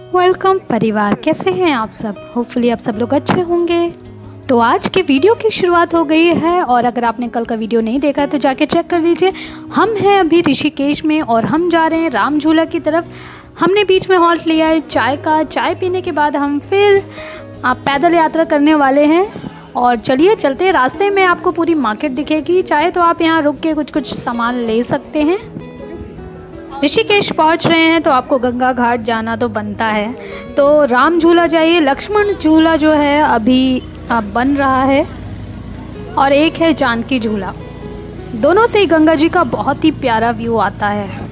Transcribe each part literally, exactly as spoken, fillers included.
Welcome परिवार, कैसे हैं आप सब। होपफुली आप सब लोग अच्छे होंगे। तो आज के वीडियो की शुरुआत हो गई है और अगर आपने कल का वीडियो नहीं देखा है तो जाके चेक कर लीजिए। हम हैं अभी ऋषिकेश में और हम जा रहे हैं राम झूला की तरफ। हमने बीच में हॉल्ट लिया है चाय का। चाय पीने के बाद हम फिर पैदल यात्रा करने वाले हैं और चलिए चलते हैं। रास्ते में आपको पूरी मार्केट दिखेगी। चाहे तो आप यहाँ रुक के कुछ कुछ सामान ले सकते हैं। ऋषिकेश पहुंच रहे हैं तो आपको गंगा घाट जाना तो बनता है। तो राम झूला जाइए, लक्ष्मण झूला जो है अभी बन रहा है और एक है जानकी झूला। दोनों से ही गंगा जी का बहुत ही प्यारा व्यू आता है।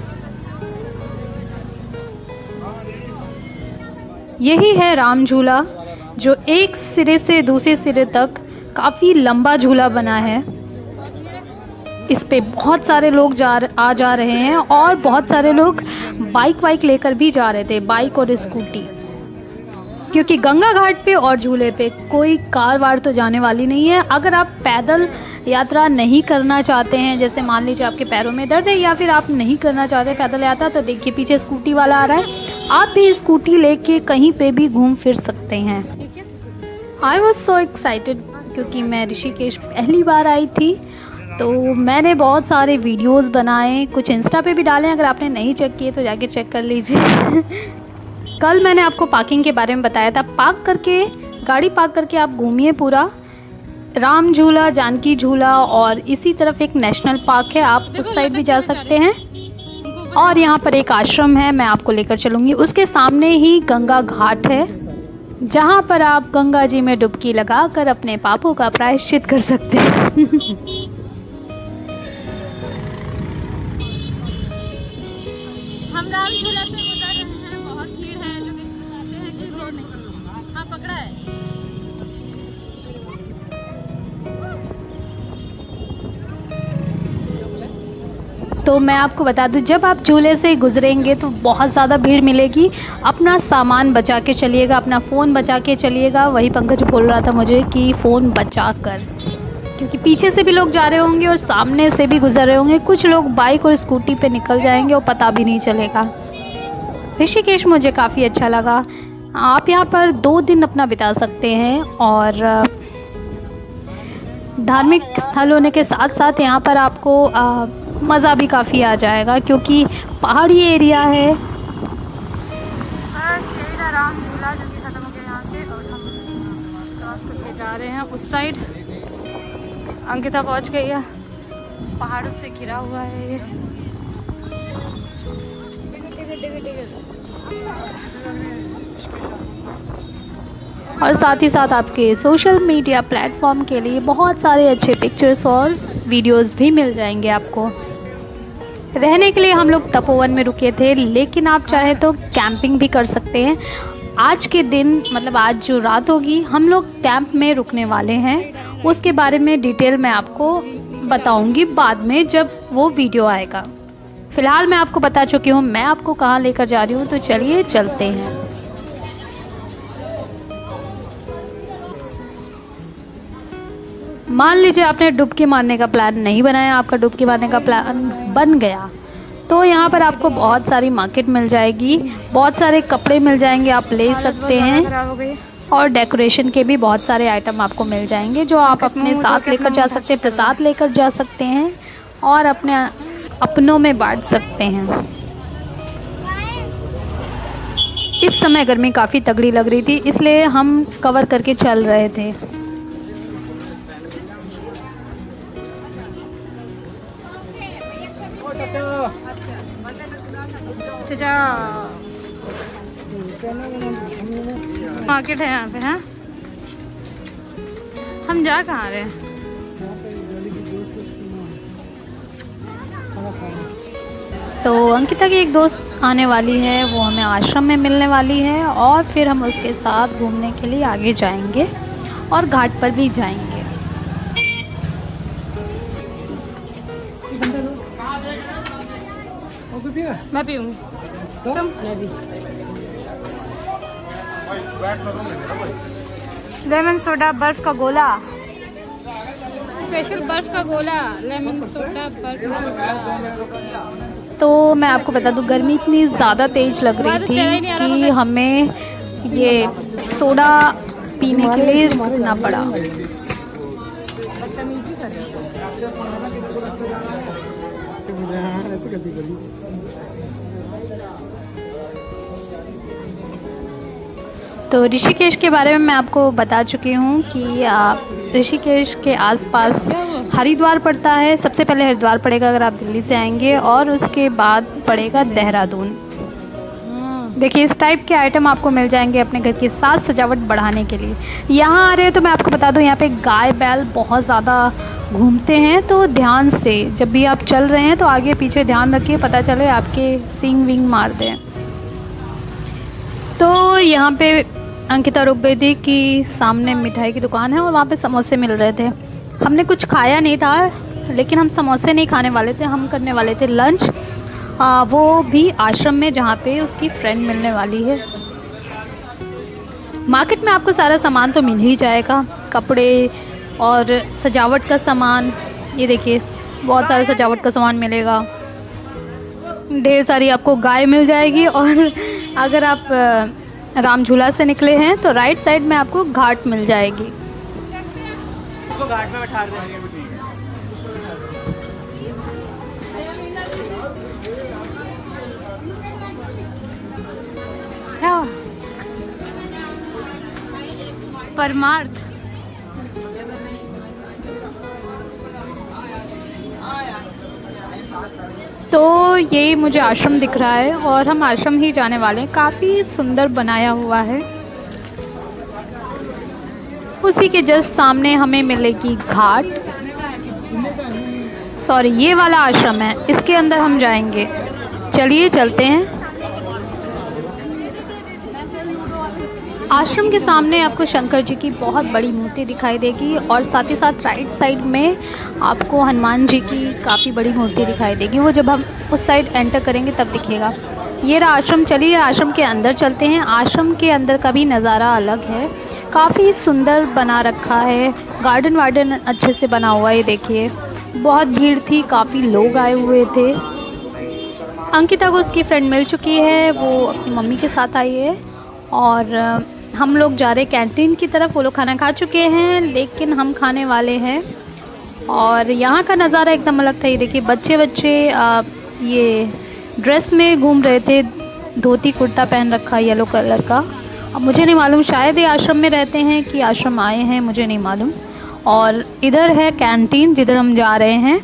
यही है राम झूला जो एक सिरे से दूसरे सिरे तक काफ़ी लंबा झूला बना है। इस पे बहुत सारे लोग जा आ जा रहे हैं और बहुत सारे लोग बाइक वाइक लेकर भी जा रहे थे, बाइक और स्कूटी, क्योंकि गंगा घाट पे और झूले पे कोई कार वार तो जाने वाली नहीं है। अगर आप पैदल यात्रा नहीं करना चाहते हैं, जैसे मान लीजिए आपके पैरों में दर्द है या फिर आप नहीं करना चाहते पैदल यात्रा, तो देखिए पीछे स्कूटी वाला आ रहा है। आप भी स्कूटी लेके कहीं पे भी घूम फिर सकते हैं। आई वॉज सो एक्साइटेड क्योंकि मैं ऋषिकेश पहली बार आई थी, तो मैंने बहुत सारे वीडियोस बनाए, कुछ इंस्टा पे भी डाले। अगर आपने नहीं चेक किए तो जाके चेक कर लीजिए। कल मैंने आपको पार्किंग के बारे में बताया था। पार्क करके, गाड़ी पार्क करके आप घूमिए पूरा राम झूला, जानकी झूला और इसी तरफ एक नेशनल पार्क है, आप उस साइड भी जा सकते हैं। और यहाँ पर एक आश्रम है, मैं आपको लेकर चलूँगी। उसके सामने ही गंगा घाट है जहाँ पर आप गंगा जी में डुबकी लगाकर अपने पापों का प्रायश्चित कर सकते हैं। हम राम झूला से गुजर रहे हैं, बहुत भीड़ है, जो कि कहते हैं कि भीड़ नहीं। हाँ पकड़ा है। तो मैं आपको बता दूं, जब आप झूले से गुजरेंगे तो बहुत ज़्यादा भीड़ मिलेगी। अपना सामान बचा के चलिएगा, अपना फ़ोन बचा के चलिएगा। वही पंकज बोल रहा था मुझे कि फ़ोन बचा कर, क्योंकि पीछे से भी लोग जा रहे होंगे और सामने से भी गुजर रहे होंगे। कुछ लोग बाइक और स्कूटी पे निकल जाएंगे और पता भी नहीं चलेगा। ऋषिकेश मुझे काफ़ी अच्छा लगा। आप यहाँ पर दो दिन अपना बिता सकते हैं और धार्मिक स्थल होने के साथ साथ यहाँ पर आपको मज़ा भी काफ़ी आ जाएगा, क्योंकि पहाड़ी एरिया है। बस यही था राम झूला जो कि ख़त्म हो गया यहाँ से, और हम क्रॉस करके जा रहे हैं उस साइड। अंकिता पहुँच गई है। पहाड़ों से घिरा हुआ है ये। और साथ ही साथ आपके सोशल मीडिया प्लेटफॉर्म के लिए बहुत सारे अच्छे पिक्चर्स और वीडियोस भी मिल जाएंगे आपको। रहने के लिए हम लोग तपोवन में रुके थे, लेकिन आप चाहे तो कैंपिंग भी कर सकते हैं। आज के दिन, मतलब आज जो रात होगी, हम लोग कैंप में रुकने वाले हैं। उसके बारे में डिटेल मैं आपको बताऊंगी बाद में जब वो वीडियो आएगा। फ़िलहाल मैं आपको बता चुकी हूँ मैं आपको कहाँ लेकर जा रही हूँ, तो चलिए चलते हैं। मान लीजिए आपने डुबकी मारने का प्लान नहीं बनाया, आपका डुबकी मारने का प्लान बन गया, तो यहाँ पर आपको बहुत सारी मार्केट मिल जाएगी, बहुत सारे कपड़े मिल जाएंगे, आप ले सकते हैं। और डेकोरेशन के भी बहुत सारे आइटम आपको मिल जाएंगे जो आप अपने साथ लेकर जा सकते हैं, प्रसाद लेकर जा सकते हैं और अपने अपनों में बांट सकते हैं। इस समय गर्मी काफ़ी तगड़ी लग रही थी, इसलिए हम कवर करके चल रहे थे। मार्केट है यहाँ पे। हाँ हम जा कहाँ रहे हैं? तो अंकिता की एक दोस्त आने वाली है, वो हमें आश्रम में मिलने वाली है और फिर हम उसके साथ घूमने के लिए आगे जाएंगे और घाट पर भी जाएंगे। मैं पीऊँगी। तुम? मैं भी। लेमन सोडा, बर्फ का गोला, स्पेशल बर्फ का गोला, लेमन सोडा, बर्फ का गोला। तो मैं आपको बता दूं, गर्मी इतनी ज़्यादा तेज़ लग रही थी कि हमें ये सोडा पीने के लिए रुकना पड़ा। तो ऋषिकेश के बारे में मैं आपको बता चुकी हूँ कि आप ऋषिकेश के आसपास हरिद्वार पड़ता है। सबसे पहले हरिद्वार पड़ेगा अगर आप दिल्ली से आएंगे, और उसके बाद पड़ेगा देहरादून। देखिए इस टाइप के आइटम आपको मिल जाएंगे अपने घर की साज सजावट बढ़ाने के लिए। यहाँ आ रहे हैं तो मैं आपको बता दूँ, यहाँ पे गाय बैल बहुत ज़्यादा घूमते हैं, तो ध्यान से जब भी आप चल रहे हैं तो आगे पीछे ध्यान रखिए, पता चले आपके सींग विंग मार दें। तो यहाँ पे अंकिता रुक गई थी कि सामने मिठाई की दुकान है और वहाँ पे समोसे मिल रहे थे। हमने कुछ खाया नहीं था, लेकिन हम समोसे नहीं खाने वाले थे, हम करने वाले थे लंच, आ, वो भी आश्रम में जहाँ पे उसकी फ्रेंड मिलने वाली है। मार्केट में आपको सारा सामान तो मिल ही जाएगा, कपड़े और सजावट का सामान। ये देखिए बहुत सारा सजावट का सामान मिलेगा, ढेर सारी आपको गाय मिल जाएगी। और अगर आप राम झूला से निकले हैं तो राइट साइड में आपको घाट मिल जाएगी। तो घाट में बैठा देंगे। परमार्थ तो ये मुझे आश्रम दिख रहा है और हम आश्रम ही जाने वाले हैं। काफ़ी सुंदर बनाया हुआ है। उसी के जस्ट सामने हमें मिलेगी घाट। सॉरी, ये वाला आश्रम है, इसके अंदर हम जाएंगे। चलिए चलते हैं। आश्रम के सामने आपको शंकर जी की बहुत बड़ी मूर्ति दिखाई देगी और साथ ही साथ राइट साइड में आपको हनुमान जी की काफ़ी बड़ी मूर्ति दिखाई देगी। वो जब हम उस साइड एंटर करेंगे तब दिखेगा। ये रहा आश्रम। चलिए आश्रम के अंदर चलते हैं। आश्रम के अंदर का भी नज़ारा अलग है, काफ़ी सुंदर बना रखा है। गार्डन वार्डन अच्छे से बना हुआ है। ये देखिए बहुत भीड़ थी, काफ़ी लोग आए हुए थे। अंकिता को उसकी फ्रेंड मिल चुकी है, वो अपनी मम्मी के साथ आई है और हम लोग जा रहे कैंटीन की तरफ। वो लोग खाना खा चुके हैं लेकिन हम खाने वाले हैं। और यहाँ का नज़ारा एकदम अलग था। ये देखिए बच्चे बच्चे आ, ये ड्रेस में घूम रहे थे, धोती कुर्ता पहन रखा येलो कलर का। अब मुझे नहीं मालूम, शायद ये आश्रम में रहते हैं कि आश्रम आए हैं, मुझे नहीं मालूम। और इधर है कैंटीन जिधर हम जा रहे हैं।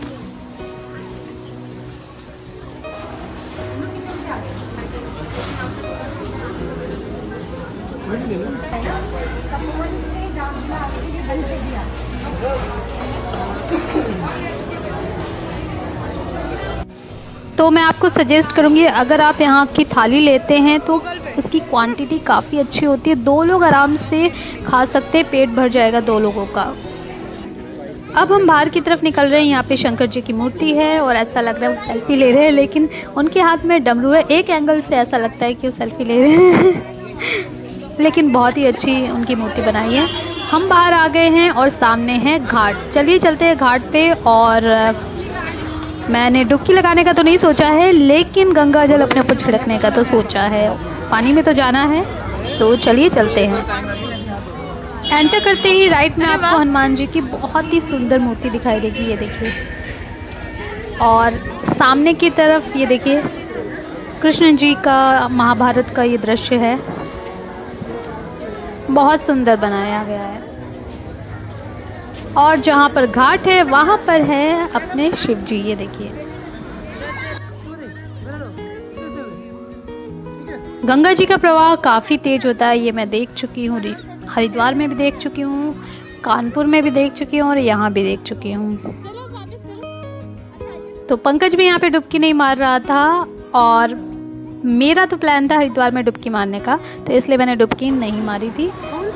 तो मैं आपको सजेस्ट करूंगी, अगर आप यहाँ की थाली लेते हैं तो इसकी क्वांटिटी काफ़ी अच्छी होती है। दो लोग आराम से खा सकते हैं, पेट भर जाएगा दो लोगों का। अब हम बाहर की तरफ निकल रहे हैं। यहाँ पे शंकर जी की मूर्ति है और ऐसा लग रहा है वो सेल्फी ले रहे हैं, लेकिन उनके हाथ में डमरू है। एक एंगल से ऐसा लगता है कि वो सेल्फी ले रहे हैं लेकिन बहुत ही अच्छी उनकी मूर्ति बनाई है। हम बाहर आ गए हैं और सामने है घाट। चलिए चलते हैं घाट पे। और मैंने डुबकी लगाने का तो नहीं सोचा है, लेकिन गंगा जल अपने ऊपर छिड़कने का तो सोचा है। पानी में तो जाना है, तो चलिए चलते हैं। एंटर करते ही राइट में आपको हनुमान जी की बहुत ही सुंदर मूर्ति दिखाई देगी। ये देखिए, और सामने की तरफ ये देखिए कृष्ण जी का महाभारत का ये दृश्य है, बहुत सुंदर बनाया गया है। और जहाँ पर घाट है वहाँ पर है अपने शिव जी। ये देखिए गंगा जी का प्रवाह काफ़ी तेज होता है, ये मैं देख चुकी हूँ। हरिद्वार में भी देख चुकी हूँ, कानपुर में भी देख चुकी हूँ और यहाँ भी देख चुकी हूँ। तो पंकज भी यहाँ पे डुबकी नहीं मार रहा था और मेरा तो प्लान था हरिद्वार में डुबकी मारने का, तो इसलिए मैंने डुबकी नहीं मारी थी।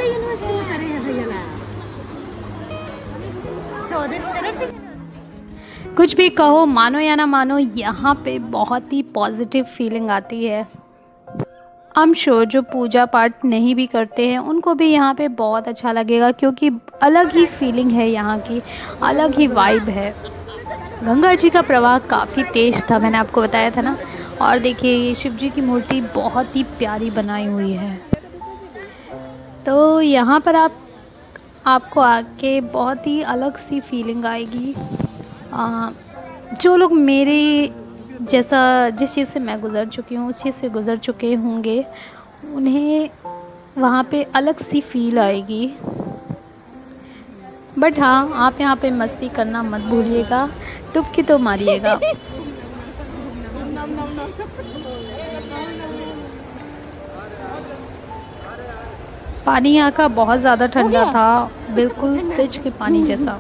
कुछ भी कहो, मानो या ना मानो, यहाँ पे बहुत ही पॉजिटिव फीलिंग आती है। आई एम श्योर जो पूजा पाठ नहीं भी करते हैं उनको भी यहाँ पे बहुत अच्छा लगेगा, क्योंकि अलग ही फीलिंग है यहाँ की, अलग ही वाइब है। गंगा जी का प्रवाह काफ़ी तेज था, मैंने आपको बताया था ना। और देखिए ये शिव जी की मूर्ति बहुत ही प्यारी बनाई हुई है। तो यहाँ पर आप आपको आके बहुत ही अलग सी फीलिंग आएगी। आ, जो लोग मेरे जैसा जिस चीज़ से मैं गुज़र चुकी हूँ उस चीज़ से गुज़र चुके होंगे, उन्हें वहाँ पे अलग सी फील आएगी। बट हाँ, आप यहाँ पे मस्ती करना मत भूलिएगा, डुबकी तो मारिएगा। पानी यहाँ का बहुत ज़्यादा ठंडा था, बिल्कुल फ्रिज के पानी जैसा।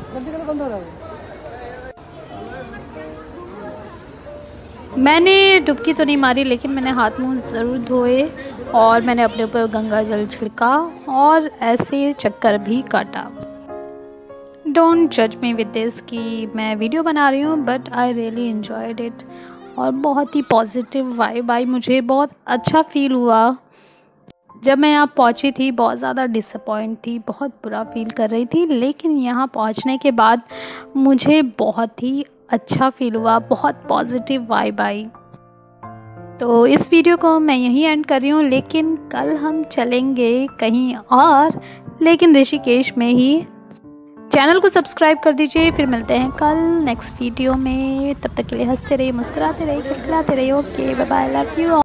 मैंने डुबकी तो नहीं मारी, लेकिन मैंने हाथ मुंह ज़रूर धोए और मैंने अपने ऊपर गंगा जल छिड़का और ऐसे चक्कर भी काटा। डोंट जज मी विद दिस कि मैं वीडियो बना रही हूँ, but I really enjoyed it. और बहुत ही पॉजिटिव वाइब आई, मुझे बहुत अच्छा फील हुआ। जब मैं यहाँ पहुँची थी बहुत ज़्यादा डिसअपॉइंट थी, बहुत बुरा फील कर रही थी, लेकिन यहाँ पहुँचने के बाद मुझे बहुत ही अच्छा फील हुआ, बहुत पॉजिटिव वाइब आई। तो इस वीडियो को मैं यहीं एंड कर रही हूँ, लेकिन कल हम चलेंगे कहीं और, लेकिन ऋषिकेश में ही। चैनल को सब्सक्राइब कर दीजिए। फिर मिलते हैं कल नेक्स्ट वीडियो में। तब तक के लिए हंसते रहिए, मुस्कुराते रहिए, खिलखिलाते रहिए। Okay, bye bye, love you.